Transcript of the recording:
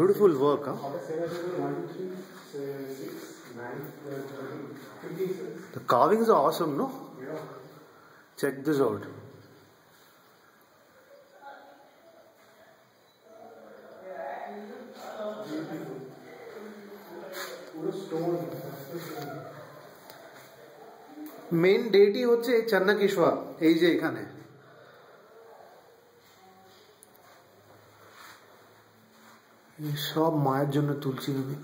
Beautiful work, huh? The carvings are awesome, no? Check this out. Main deity হচ্ছে চান্নাকেশ্বর, এই যে এখানে। সব মায়ের জন্য তুলছি আমি।